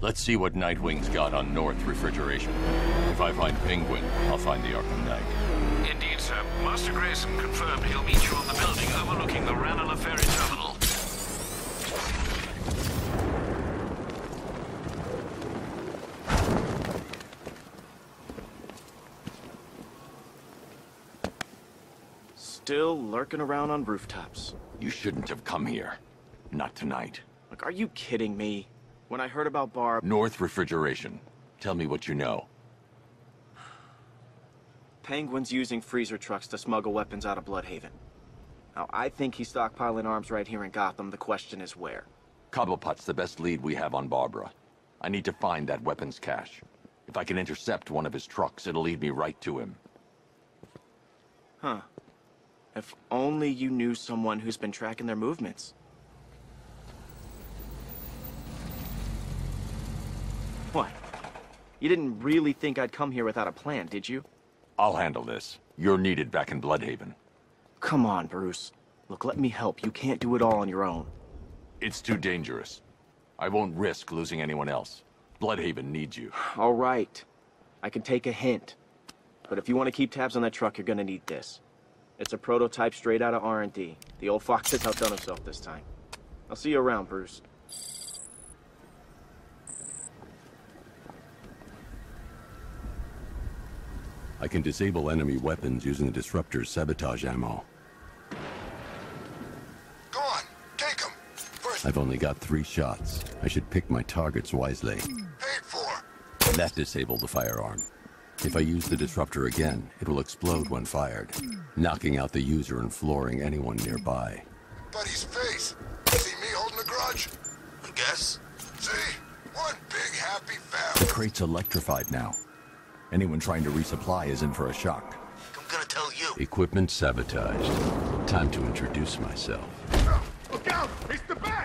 Let's see what Nightwing's got on North Refrigeration. If I find Penguin, I'll find the Arkham Knight. Indeed, sir. Master Grayson confirmed he'll meet you on the building overlooking the Ranelagh Ferry Terminal. Still lurking around on rooftops. You shouldn't have come here. Not tonight. Like, are you kidding me? When I heard about Barb... North Refrigeration. Tell me what you know. Penguin's using freezer trucks to smuggle weapons out of Bloodhaven. Now, I think he's stockpiling arms right here in Gotham. The question is where. Cobblepot's the best lead we have on Barbara. I need to find that weapons cache. If I can intercept one of his trucks, it'll lead me right to him. Huh. If only you knew someone who's been tracking their movements. What? You didn't really think I'd come here without a plan, did you? I'll handle this. You're needed back in Bloodhaven. Come on, Bruce. Look, let me help. You can't do it all on your own. It's too dangerous. I won't risk losing anyone else. Bloodhaven needs you. All right. I can take a hint. But if you want to keep tabs on that truck, you're gonna need this. It's a prototype straight out of R&D. The old fox has outdone himself this time. I'll see you around, Bruce. I can disable enemy weapons using the disruptor's sabotage ammo. Go on, take him. First, I've only got 3 shots. I should pick my targets wisely. paid for. That disabled the firearm. If I use the disruptor again, it will explode when fired, knocking out the user and flooring anyone nearby. Buddy's face. See me holding a grudge? I guess. See? One big happy The family. crate's electrified now. Anyone trying to resupply is in for a shock. I'm gonna tell you. Equipment sabotaged. Time to introduce myself. Look out! It's the bat!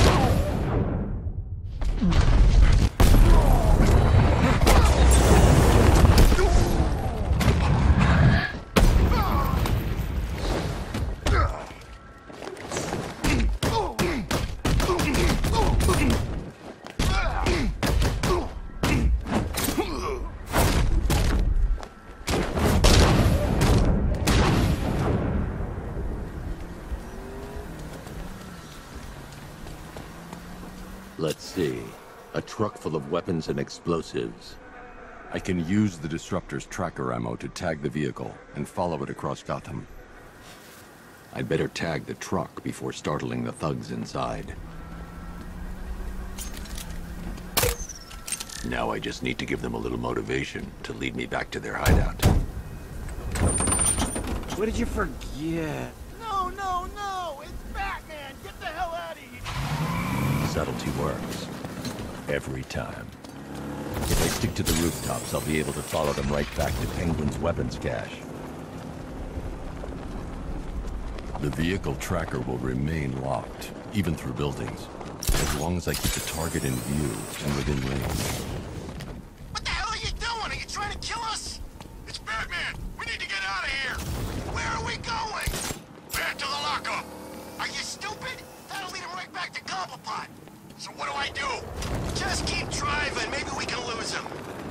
Let's see. A truck full of weapons and explosives. I can use the disruptor's tracker ammo to tag the vehicle and follow it across Gotham. I'd better tag the truck before startling the thugs inside. Now I just need to give them a little motivation to lead me back to their hideout. What did you forget? No, no, no! It's Batman! Get the hell out of here! Subtlety works. Every time. If I stick to the rooftops, I'll be able to follow them right back to Penguin's weapons cache. The vehicle tracker will remain locked, even through buildings, as long as I keep the target in view and within range. What the hell are you doing? Are you trying to kill us? It's Batman. We need to get out of here. Where are we going? Back to the lockup. Are you stupid? That'll lead him right back to Cobblepot. So what do I do? Just keep driving. Maybe we can lose him.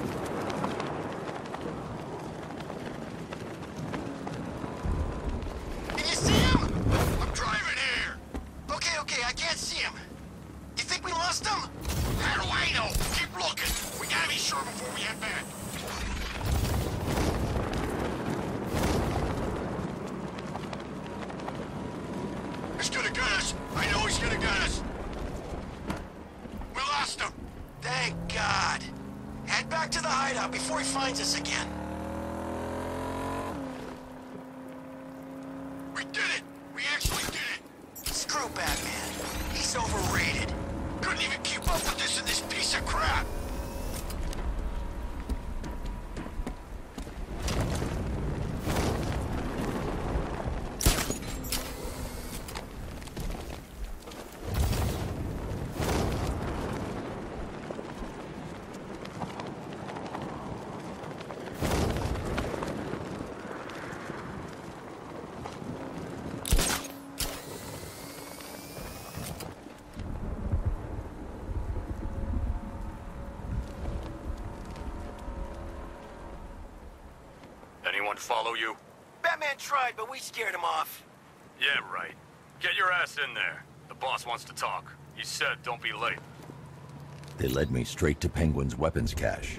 Can you see him? I'm driving here. Okay, I can't see him. You think we lost him? How do I know? Keep looking. We gotta be sure before we head back. He's gonna get us. I know he's gonna get us. We lost him. Thank God. Head back to the hideout before he finds us again. We did it. We actually did it. Screw Batman. He's overrated. Couldn't even keep up with this in this piece of crap. anyone follow you? Batman tried, but we scared him off. Yeah, right. Get your ass in there. The boss wants to talk. He said don't be late. They led me straight to Penguin's weapons cache.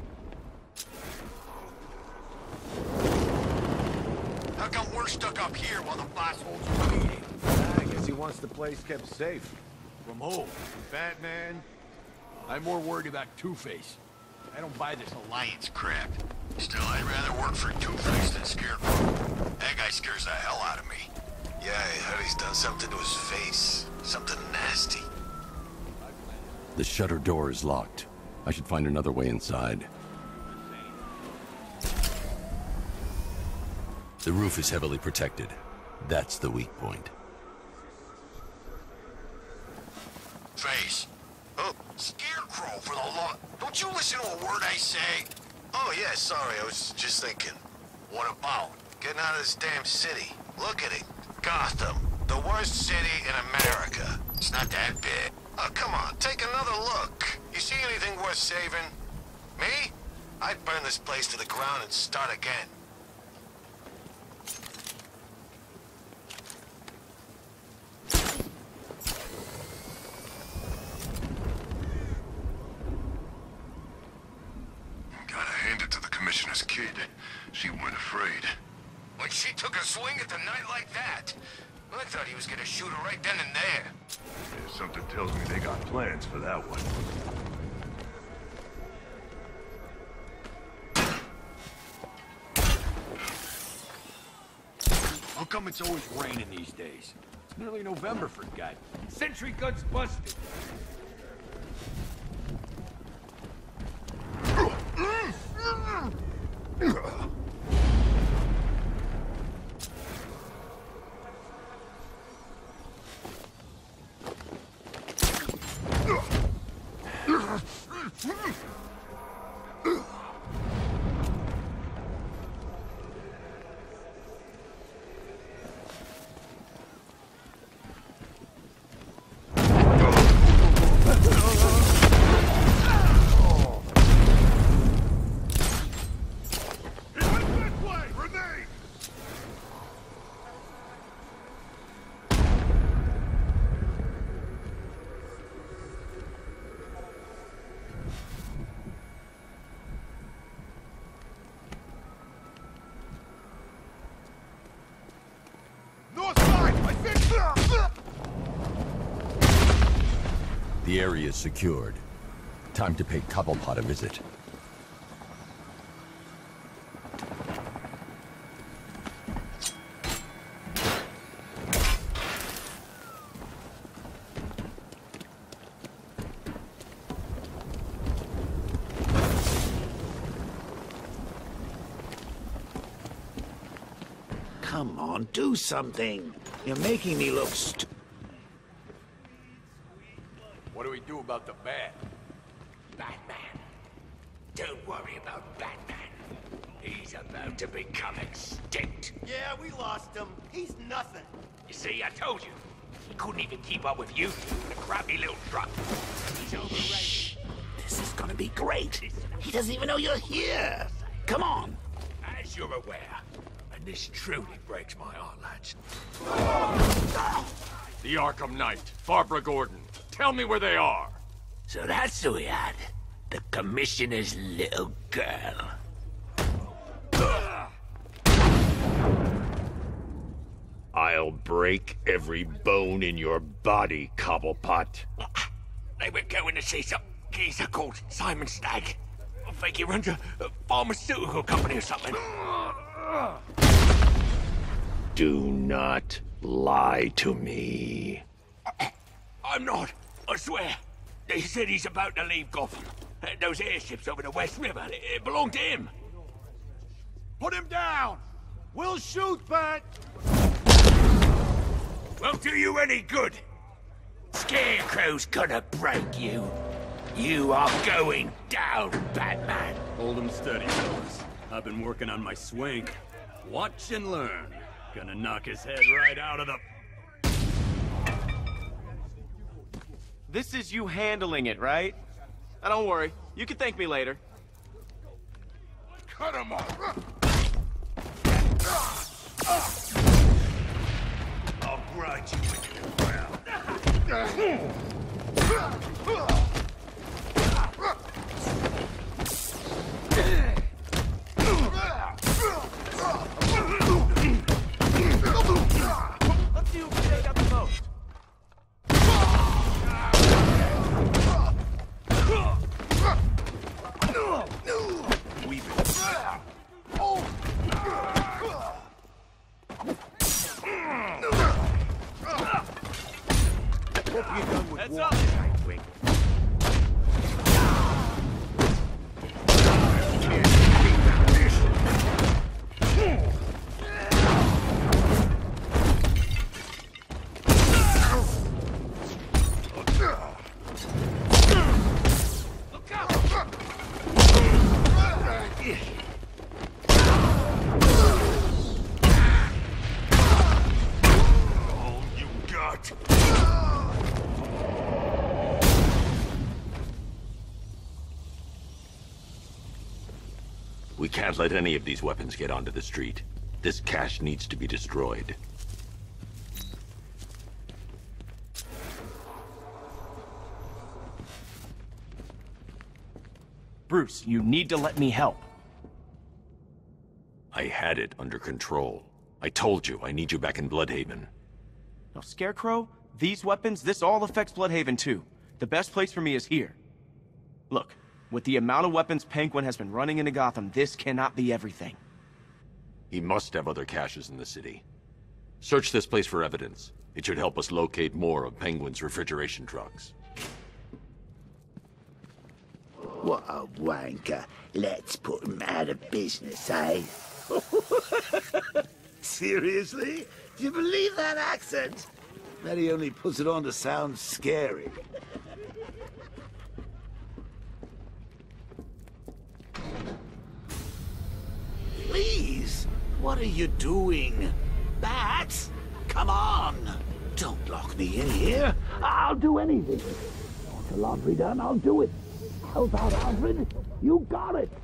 How come we're stuck up here while the boss holds a meeting? I guess he wants the place kept safe. From who? Batman? I'm more worried about Two-Face. I don't buy this alliance crap. Still, I'd rather work for Two-Face than Scarecrow. That guy scares the hell out of me. Yeah, I heard he's done something to his face. Something nasty. The shutter door is locked. I should find another way inside. The roof is heavily protected. That's the weak point. Face. Oh, Scarecrow for the law. Don't you listen to a word I say? Oh, yeah, sorry, I was just thinking. What about? Getting out of this damn city. Look at it. Gotham. The worst city in America. It's not that big. Oh, come on, take another look. You see anything worth saving? Me? I'd burn this place to the ground and start again. Gotta hand it to the commissioner's kid. She weren't afraid. When she took a swing at the night like that, I thought he was gonna shoot her right then and there. Yeah, something tells me they got plans for that one. How come it's always raining these days? It's nearly November, for God. Sentry gun's busted. The area is secured. Time to pay Cobblepot a visit. Come on, do something. You're making me look What do we do about the bat? Batman. Don't worry about Batman. He's about to become extinct. Yeah, we lost him. He's nothing. You see, I told you. He couldn't even keep up with you in a crappy little truck. He's overrated. This is gonna be great. He doesn't even know you're here. Come on. As you're aware, and this truly breaks my heart, lads. The Arkham Knight, Barbara Gordon. Tell me where they are. So that's who we had. The Commissioner's little girl. I'll break every bone in your body, Cobblepot. They were going to see some geezer called Simon Stagg. I think he runs a pharmaceutical company or something. Do not lie to me. I'm not, I swear. They said he's about to leave Gotham. Those airships over the West River, it belonged to him. Put him down. We'll shoot, Bat. Won't do you any good. Scarecrow's gonna break you. You are going down, Batman. Hold 'em steady, fellas. I've been working on my swing. Watch and learn. Gonna knock his head right out of the... This is you handling it, right? Now, don't worry. You can thank me later. Cut him off! Let's see who can take out the most. Heads up! We can't let any of these weapons get onto the street. This cache needs to be destroyed. Bruce, you need to let me help. I had it under control. I told you, I need you back in Bloodhaven. Now, Scarecrow, these weapons, this all affects Bloodhaven too. The best place for me is here. Look, with the amount of weapons Penguin has been running into Gotham, this cannot be everything. He must have other caches in the city. Search this place for evidence. It should help us locate more of Penguin's refrigeration trucks. What a wanker. Let's put him out of business, eh? Seriously? Do you believe that accent? That he only puts it on to sound scary. Please, what are you doing? Bats? Come on! Don't lock me in here. I'll do anything. Want the laundry done? I'll do it. Help out, Alfred. You got it.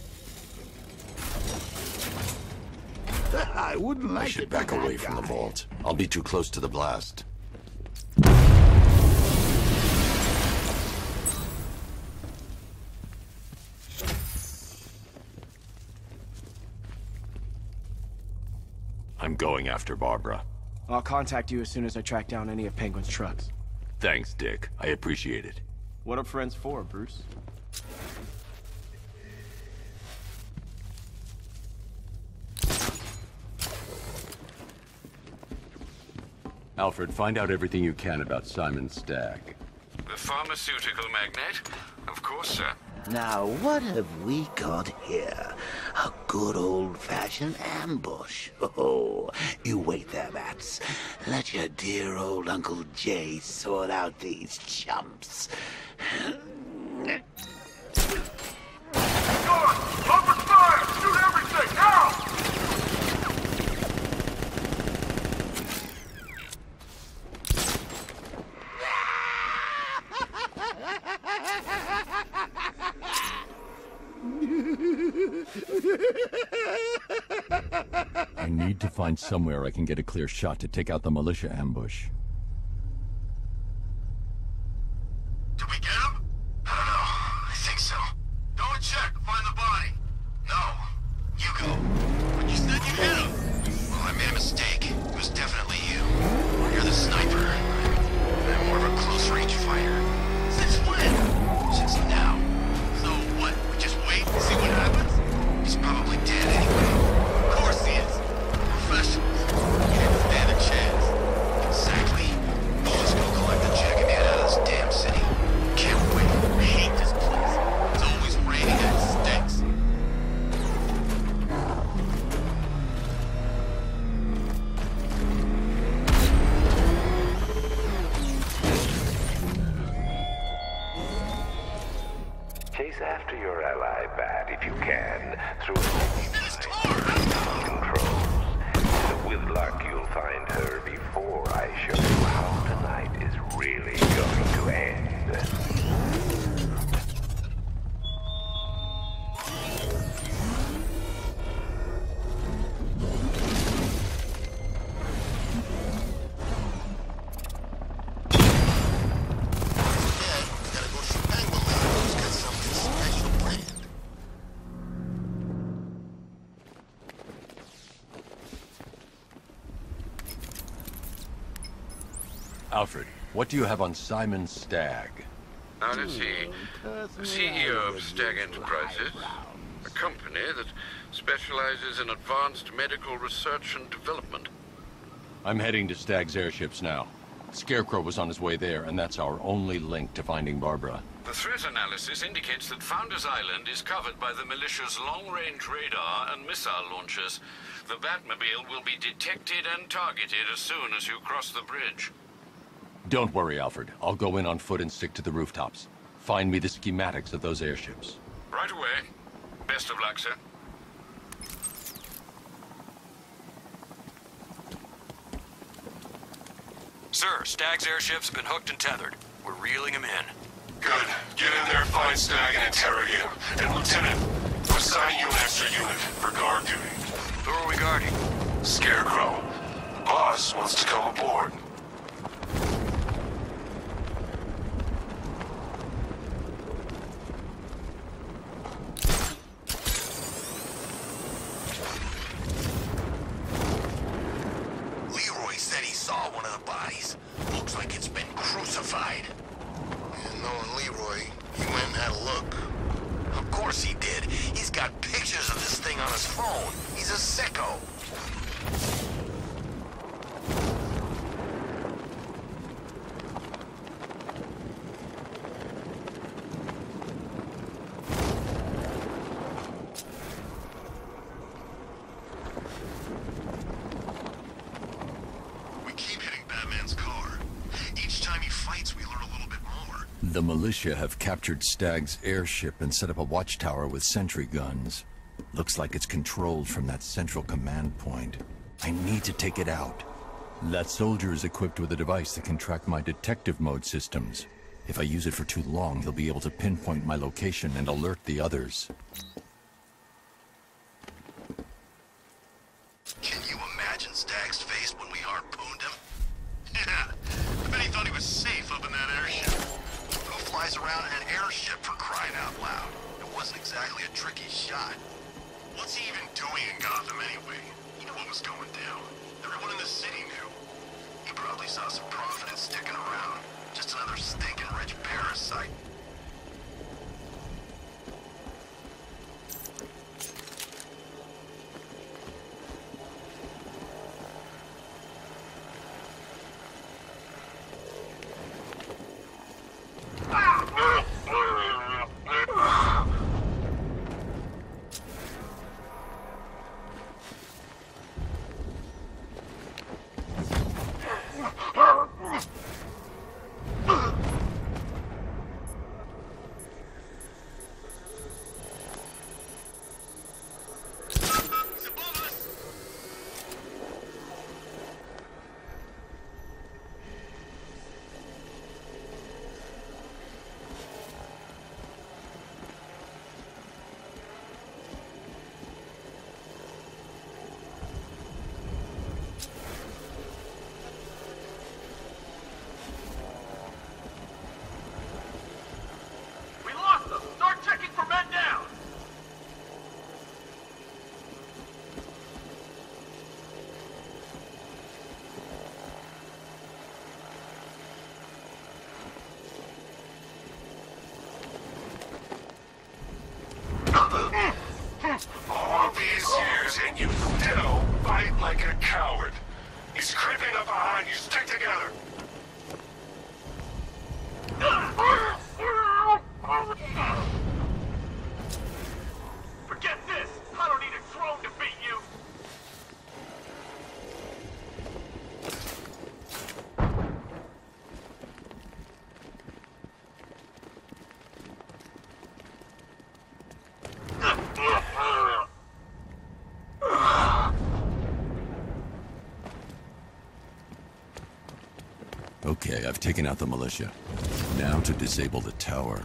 I wouldn't like I should back away from the vault. I'll be too close to the blast. I'm going after Barbara. I'll contact you as soon as I track down any of Penguin's trucks. Thanks, Dick. I appreciate it. What are friends for, Bruce? Alfred, find out everything you can about Simon Stagg. The pharmaceutical magnate? Of course, sir. Now, what have we got here? A good old-fashioned ambush. Oh, you wait there, Bats. Let your dear old Uncle Jay sort out these chumps. Open fire! Shoot everything, now! I need to find somewhere I can get a clear shot to take out the militia ambush. Did we get him? I don't know. I think so. Go and check. Find the body. No. You go. But you said you hit him. Well, I made a mistake. It was definitely you. You're the sniper. I'm more of a close-range fighter. Since when? Since now. So what? We just wait and see what happens? He's probably dead anyway. Of course he is. Professionals. Can't stand a chance. Exactly. We'll just go collect the check and get out of this damn city. Can't wait. I hate this place. It's always raining and it stinks. Chase after your ally, Bat, if you can, through controls. With luck, you'll find her before I show you how tonight is really going to end. Alfred, what do you have on Simon Stagg? Now let's see. The CEO of Stagg Enterprises, a company that specializes in advanced medical research and development. I'm heading to Stagg's airships now. Scarecrow was on his way there, and that's our only link to finding Barbara. The threat analysis indicates that Founders Island is covered by the militia's long-range radar and missile launchers. The Batmobile will be detected and targeted as soon as you cross the bridge. Don't worry, Alfred. I'll go in on foot and stick to the rooftops. Find me the schematics of those airships. Right away. Best of luck, sir. Sir, Stagg's airships have been hooked and tethered. We're reeling him in. Good. Get in there, find Stagg, and interrogate him. And Lieutenant, we'll assign you an extra unit for guard duty. Who are we guarding? Scarecrow. The boss wants to come aboard. Leroy said he saw one of the bodies. Looks like it's been crucified. And knowing Leroy, he went and had a look. Of course he did. He's got pictures of this thing on his phone. He's a sicko. We keep hitting Batman's car. Each time he fights, we learn a little bit more. The militia have captured Stagg's airship and set up a watchtower with sentry guns. Looks like it's controlled from that central command point. I need to take it out. That soldier is equipped with a device that can track my detective mode systems. If I use it for too long, he'll be able to pinpoint my location and alert the others. Can you imagine Stagg's face when we harpooned him? Yeah, I bet he thought he was safe up in that airship. Who flies around in an airship for crying out loud? It wasn't exactly a tricky shot. What's he even doing in Gotham anyway? He knew what was going down. Everyone in the city knew. He probably saw some profit in sticking around. Just another stinking rich parasite. All these years, and you still fight like a coward. He's creeping up behind you. Stick together. Forget this! I don't need a drone to beat you! Okay, I've taken out the militia. Now to disable the tower.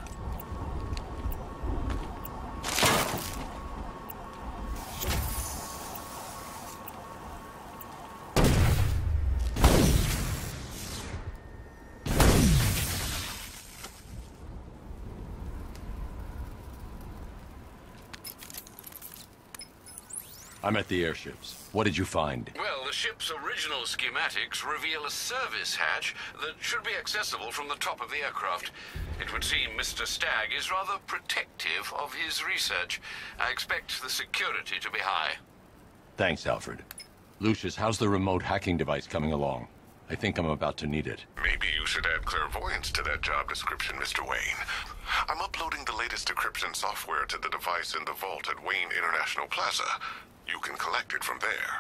I'm at the airships. What did you find? Well, the ship's original schematics reveal a service hatch that should be accessible from the top of the aircraft. It would seem Mr. Stagg is rather protective of his research. I expect the security to be high. Thanks, Alfred. Lucius, how's the remote hacking device coming along? I think I'm about to need it. Maybe you should add clairvoyance to that job description, Mr. Wayne. I'm uploading the latest decryption software to the device in the vault at Wayne International Plaza. You can collect it from there.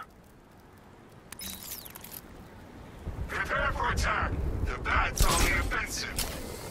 Prepare for attack! The bat's on the offensive!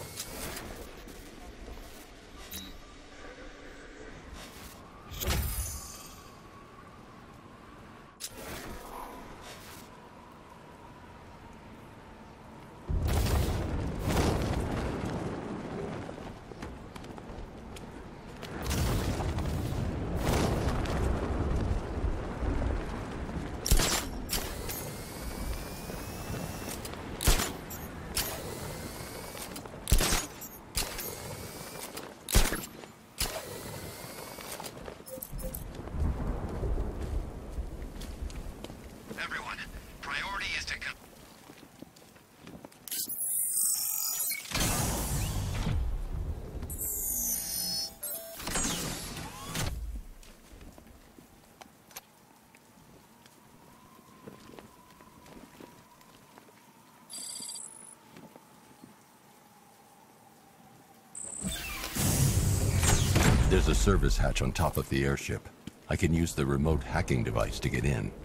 There's a service hatch on top of the airship. I can use the remote hacking device to get in.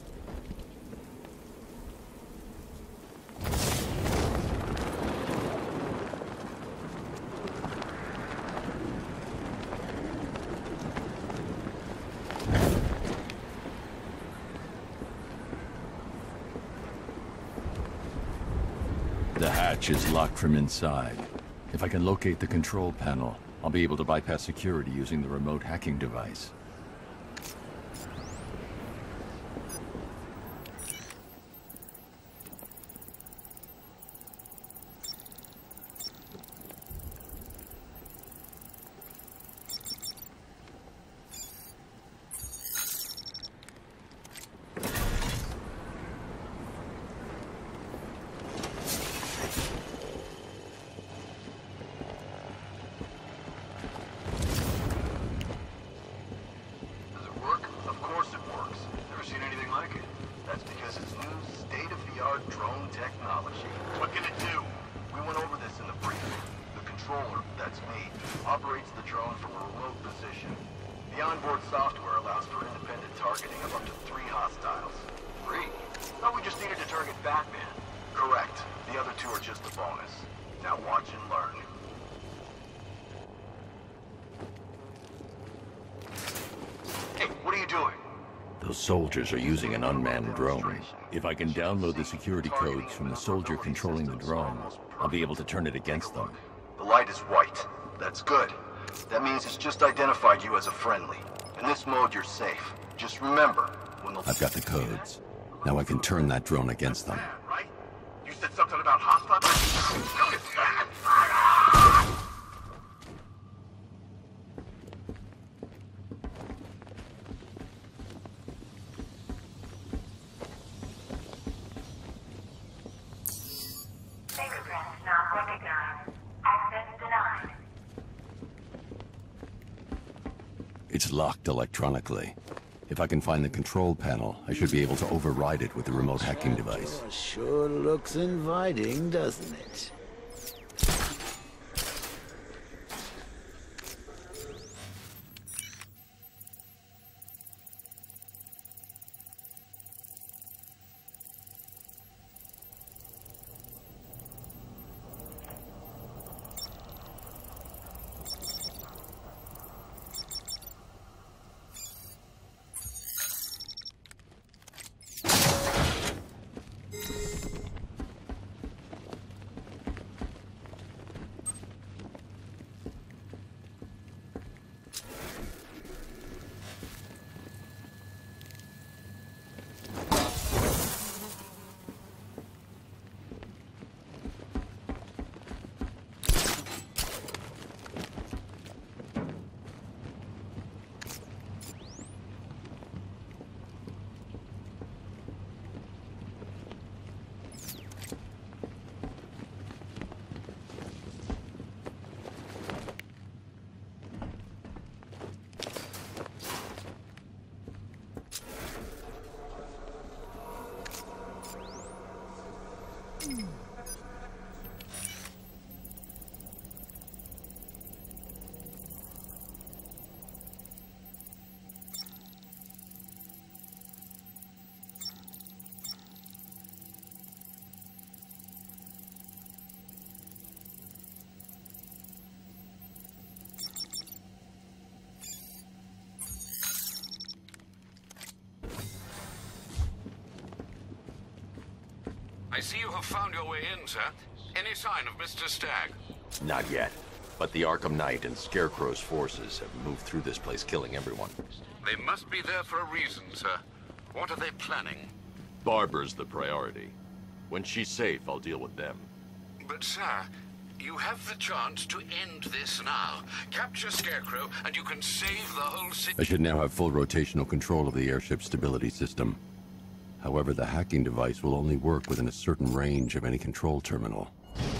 The hatch is locked from inside. If I can locate the control panel, I'll be able to bypass security using the remote hacking device. Soldiers are using an unmanned drone. If I can download the security codes from the soldier controlling the drone, I'll be able to turn it against them. The light is white. That's good. That means it's just identified you as a friendly. In this mode, you're safe. Just remember, when the... I've got the codes. Now I can turn that drone against them. Right? You said something about hostile... It's locked electronically. If I can find the control panel, I should be able to override it with the remote hacking device. Sure looks inviting, doesn't it? I see you have found your way in, sir. Any sign of Mr. Stagg? Not yet. But the Arkham Knight and Scarecrow's forces have moved through this place, killing everyone. They must be there for a reason, sir. What are they planning? Barbara's the priority. When she's safe, I'll deal with them. But, sir, you have the chance to end this now. Capture Scarecrow, and you can save the whole city. I should now have full rotational control of the airship stability system. However, the hacking device will only work within a certain range of any control terminal.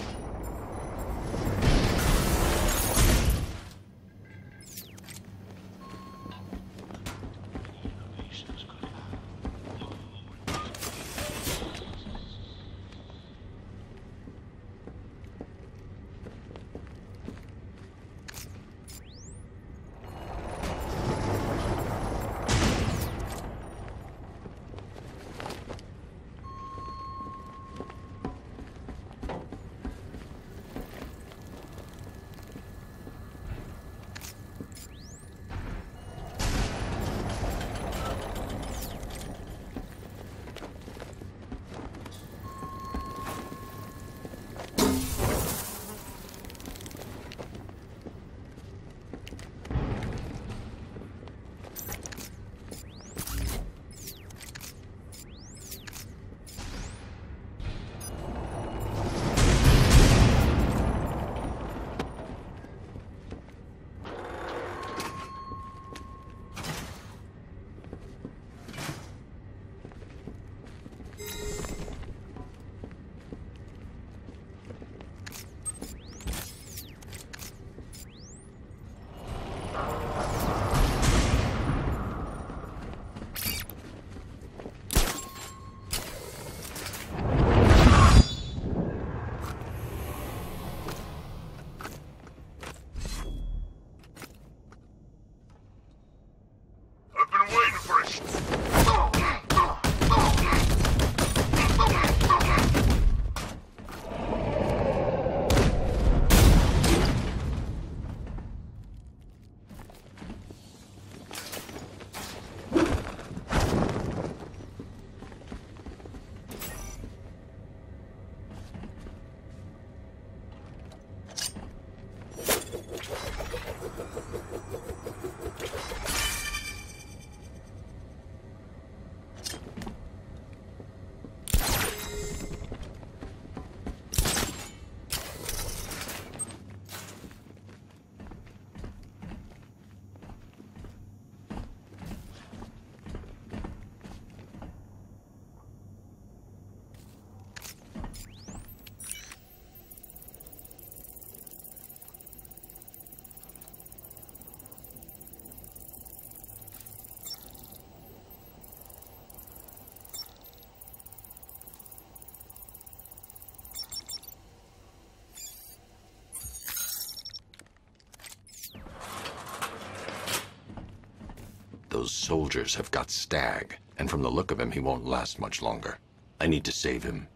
Those soldiers have got Stagg, and from the look of him, he won't last much longer. I need to save him.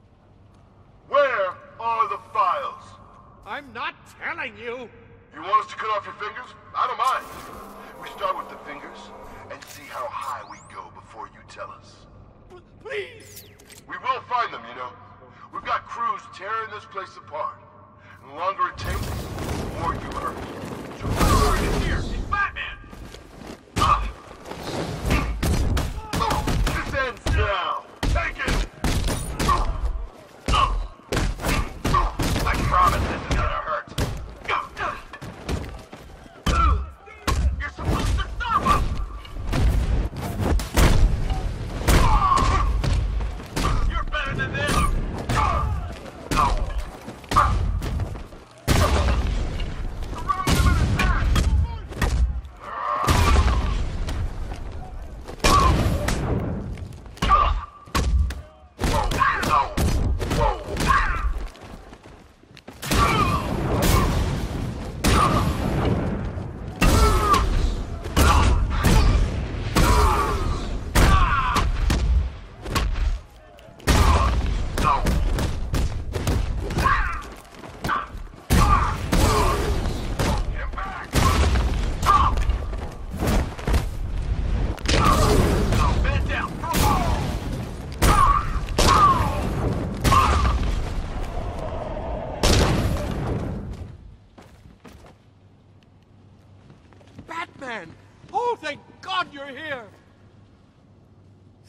Where are the files? I'm not telling you! You want us to cut off your fingers? I don't mind. We start with the fingers and see how high we go before you tell us. Please! We will find them, you know. We've got crews tearing this place apart. And the longer it takes, the more you hurt. So get here! It's Batman! This ends now! Take it! I promise this is gonna hurt. You're supposed to stop us! You're better than this! Surround them!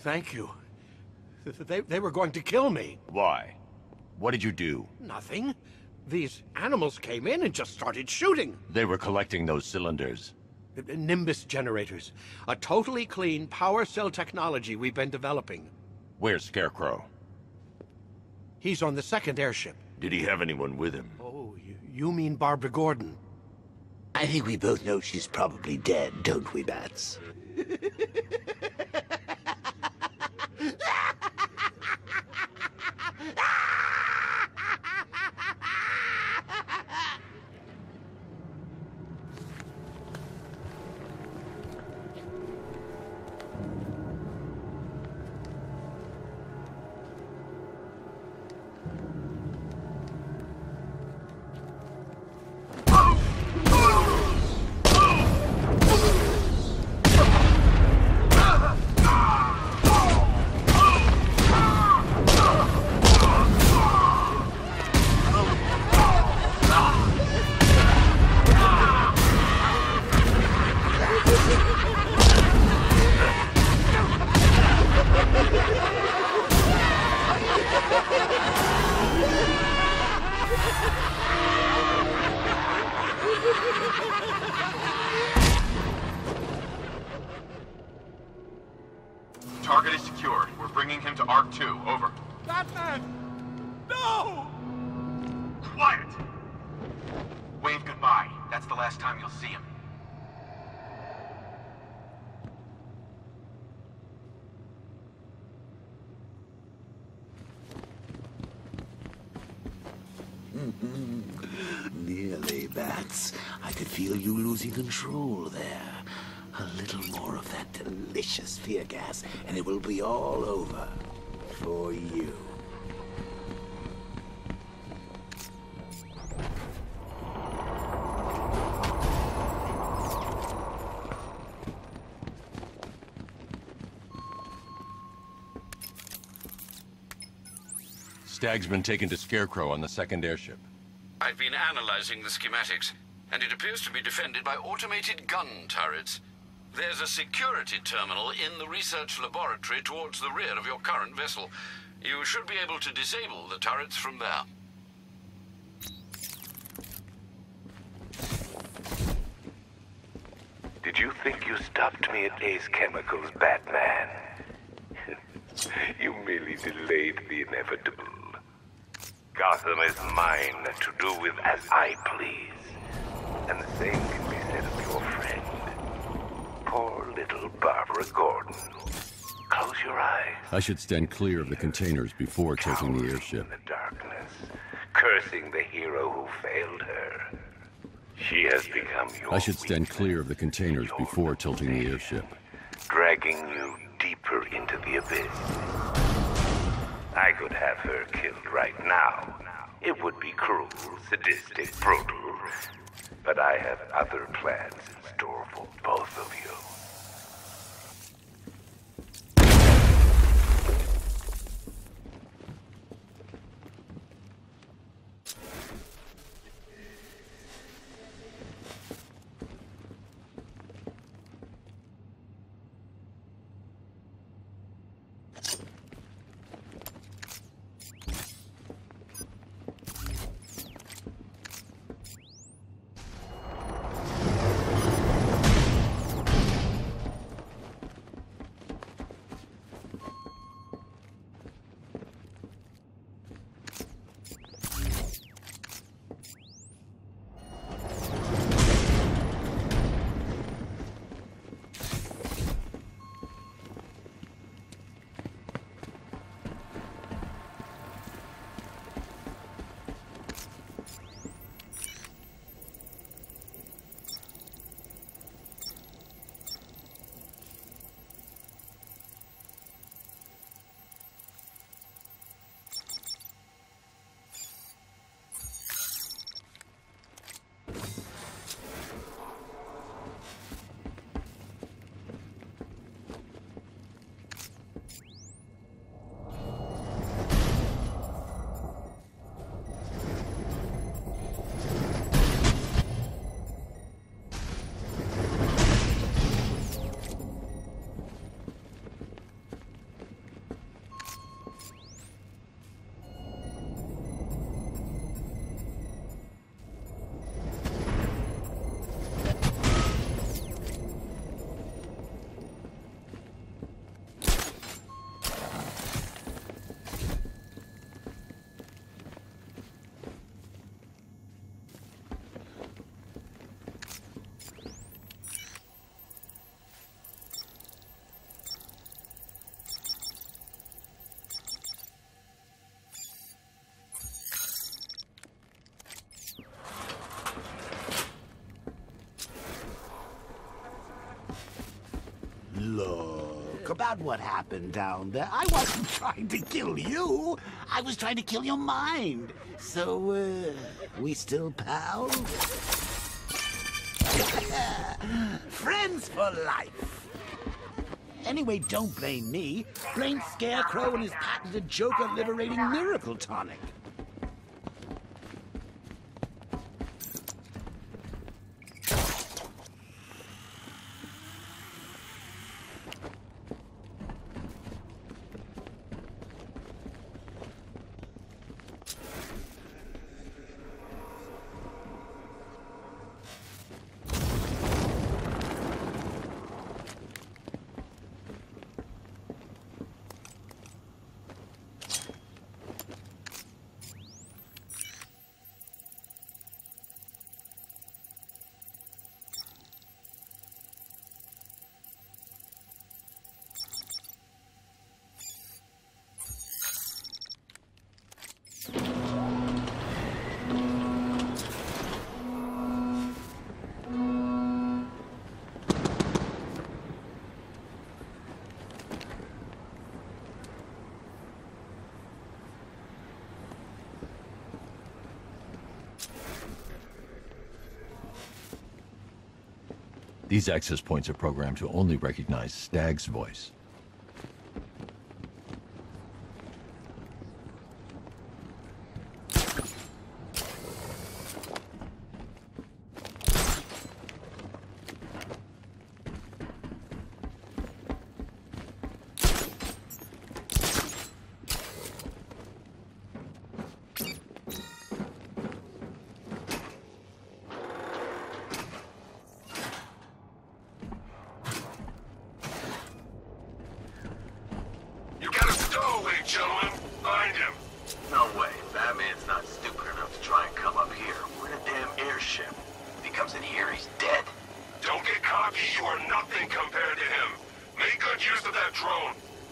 Thank you. They were going to kill me. Why? What did you do? Nothing. These animals came in and just started shooting. They were collecting those cylinders. Nimbus generators. A totally clean power cell technology we've been developing. Where's Scarecrow? He's on the second airship. Did he have anyone with him? Oh, you mean Barbara Gordon? I think we both know she's probably dead, don't we, Bats? Target is secured. We're bringing him to Arc 2. Over. Batman! No! Quiet! Wave goodbye. That's the last time you'll see him. Nearly, Bats. I could feel you losing control there. A little more of that delicious fear gas, and it will be all over. For you. Stag's been taken to Scarecrow on the second airship. I've been analyzing the schematics, and it appears to be defended by automated gun turrets. There's a security terminal in the research laboratory towards the rear of your current vessel. You should be able to disable the turrets from there. Did you think you stopped me at Ace Chemicals, Batman? You merely delayed the inevitable. Gotham is mine to do with as I please. And the same can be said of your friend. Poor little Barbara Gordon. Close your eyes. I should stand clear of the containers before taking the airship. In the darkness, cursing the hero who failed her. She has become your I should stand clear of the containers before tilting the airship. dragging you deeper into the abyss. I could have her killed right now. It would be cruel, sadistic, brutal. But I have other plans in store for both of you. about what happened down there. I wasn't trying to kill you. I was trying to kill your mind. So, we still pals? Friends for life. Anyway, don't blame me. Blame Scarecrow and his patented Joker-liberating miracle tonic. These access points are programmed to only recognize Stagg's voice. Gentlemen, find him. No way. Batman's not stupid enough to try and come up here. We're in a damn airship. If he comes in here, he's dead. Don't get cocky. You are nothing compared to him. Make good use of that drone.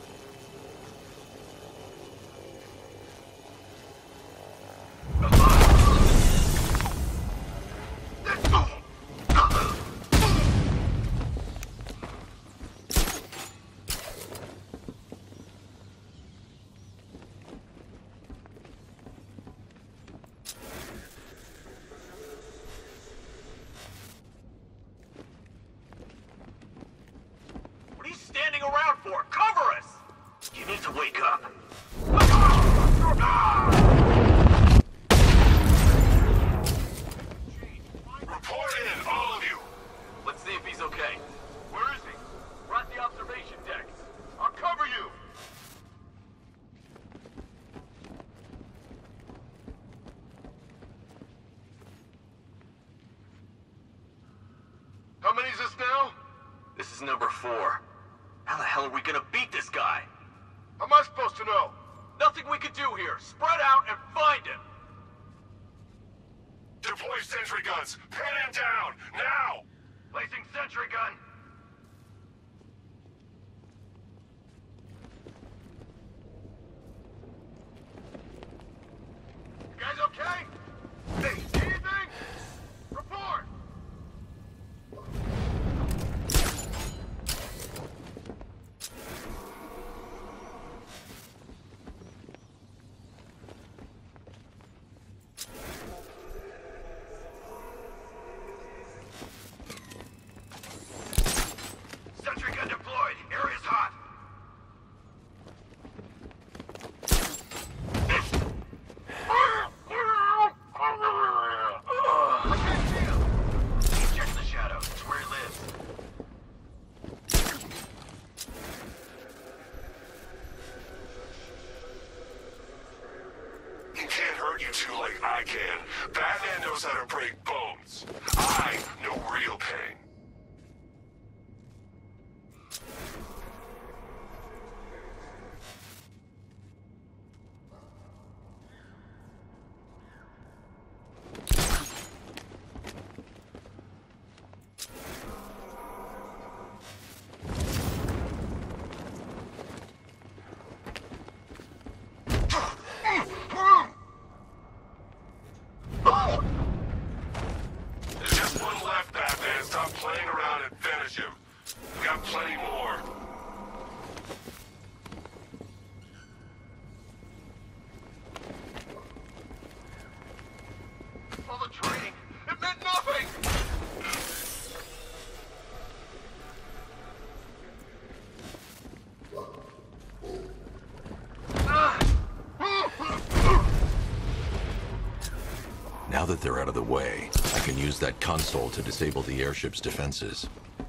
Standing around for? Cover us! You need to wake up. Report in, all of you. Let's see if he's okay. Where is he? We're at the observation deck. I'll cover you. How many is this now? This is number 4. How the hell are we gonna beat this guy? How am I supposed to know? Nothing we can do here. Spread out and find him. Deploy sentry guns. Pin him down, now! Placing sentry gun. You guys okay? Hey, anything? Report! Sentry gun deployed. Area's hot. I can't see him. He checks the shadow. It's where he lives. He can't hurt you two like I can. Batman knows how to break bones. I know real pain. There's just one left, Batman. Stop Now that they're out of the way, I can use that console to disable the airship's defenses.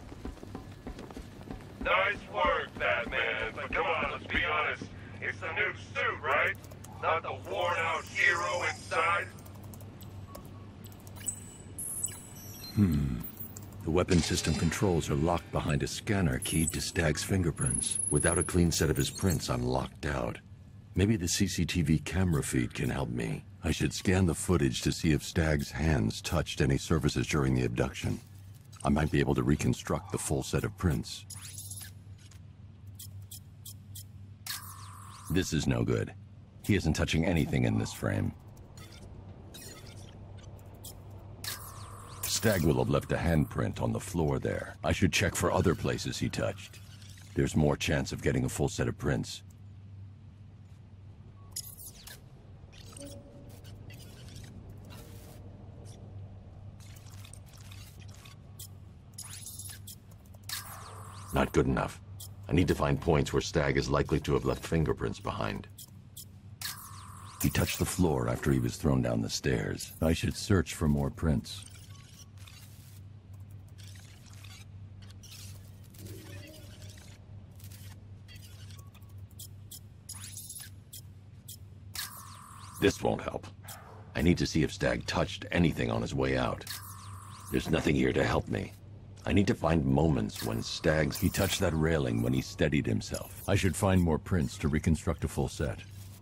Nice work, Batman, but come on, let's be honest. It's the new suit, right? Not the worn-out hero inside? The weapon system controls are locked behind a scanner keyed to Stagg's fingerprints. Without a clean set of his prints, I'm locked out. Maybe the CCTV camera feed can help me. I should scan the footage to see if Stagg's hands touched any surfaces during the abduction. I might be able to reconstruct the full set of prints. This is no good. He isn't touching anything in this frame. Stagg will have left a handprint on the floor there. I should check for other places he touched. There's more chance of getting a full set of prints. Not good enough. I need to find points where Stagg is likely to have left fingerprints behind. He touched the floor after he was thrown down the stairs. I should search for more prints. This won't help. I need to see if Stagg touched anything on his way out. There's nothing here to help me. I need to find moments when he touched that railing when he steadied himself. I should find more prints to reconstruct a full set.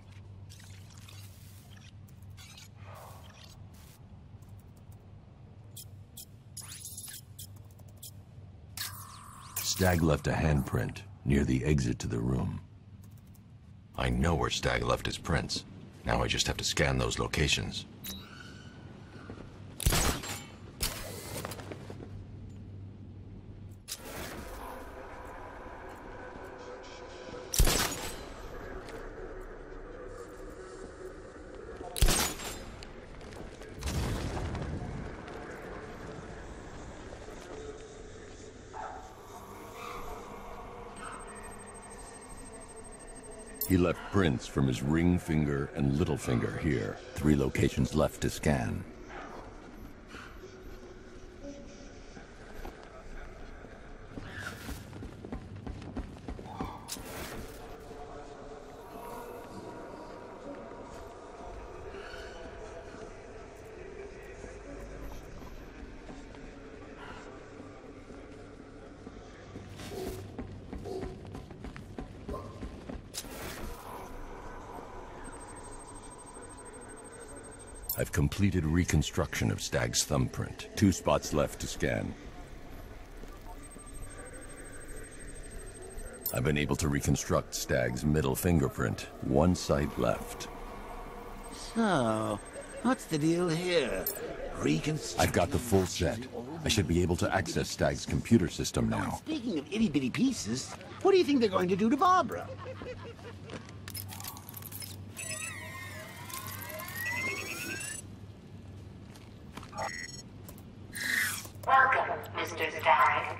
Stagg left a handprint near the exit to the room. I know where Stagg left his prints. Now I just have to scan those locations. He left prints from his ring finger and little finger here. 3 locations left to scan. I've completed reconstruction of Stagg's thumbprint. 2 spots left to scan. I've been able to reconstruct Stagg's middle fingerprint. 1 site left. So, what's the deal here? I've got the full set. I should be able to access Stagg's computer system now. Speaking of itty-bitty pieces, what do you think they're going to do to Barbara? Welcome, Mr. Stagg.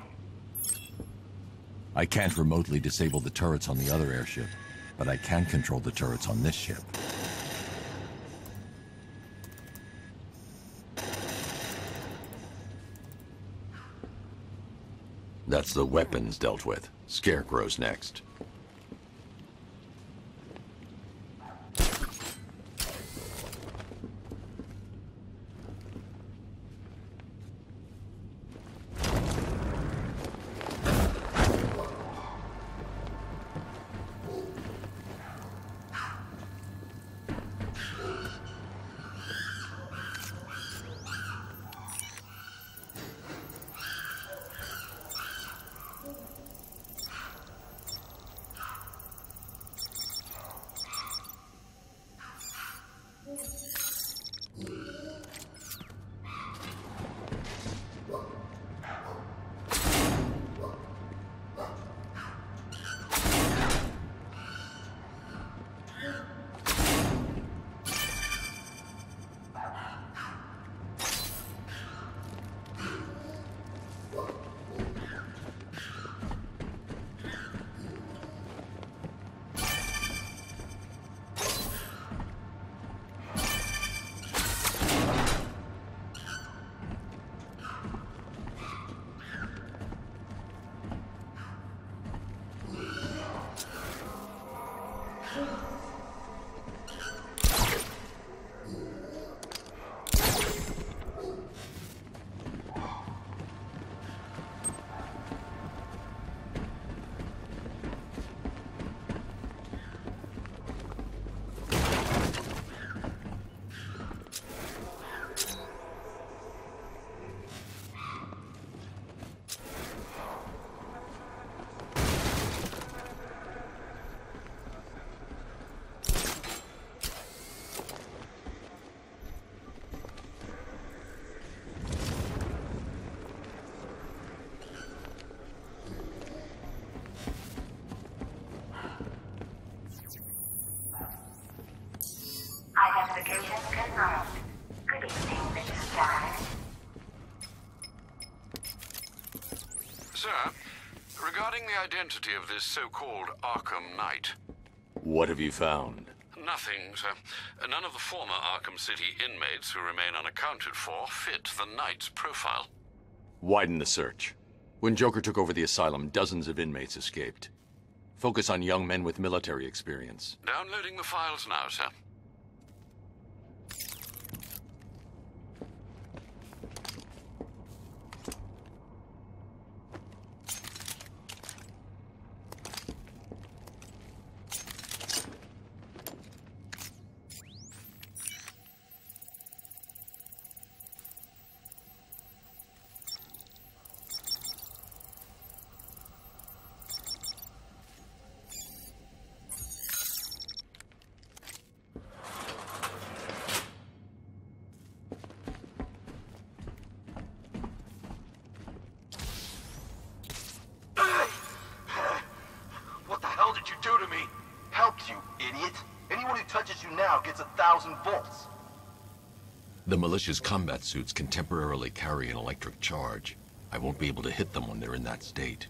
I can't remotely disable the turrets on the other airship, but I can control the turrets on this ship. That's the weapons dealt with. Scarecrow's next. Identification confirmed. Good evening, Mr. Stagg. Sir, regarding the identity of this so-called Arkham Knight. What have you found? Nothing, sir. None of the former Arkham City inmates who remain unaccounted for fit the Knight's profile. Widen the search. When Joker took over the asylum, dozens of inmates escaped. Focus on young men with military experience. Downloading the files now, sir. Gets 1,000 volts. The militia's combat suits can temporarily carry an electric charge. I won't be able to hit them when they're in that state.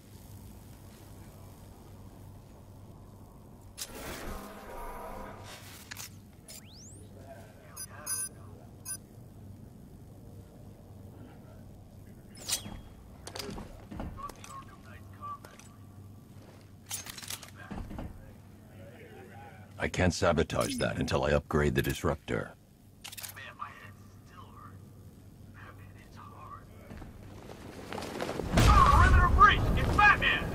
I can't sabotage that until I upgrade the disruptor. Perimeter breach! It's Batman!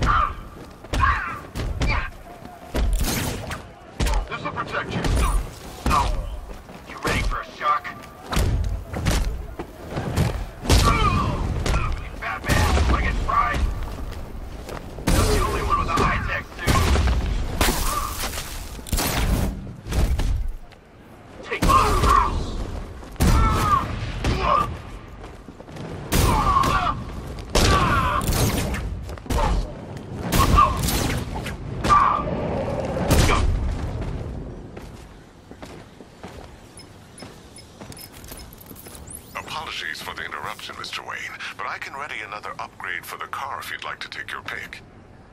This'll protect you. You ready for a shock? Batman, I get fried. You're the only one with a high-tech suit. Apologies for the interruption, Mr. Wayne, but I can ready another upgrade for the car if you'd like to take your pick.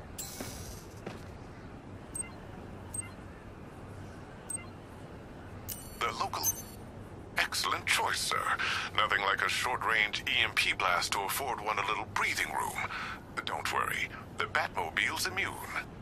The local... Excellent choice, sir. Nothing like a short-range EMP blast to afford one a little breathing room. Don't worry, the Batmobile's immune.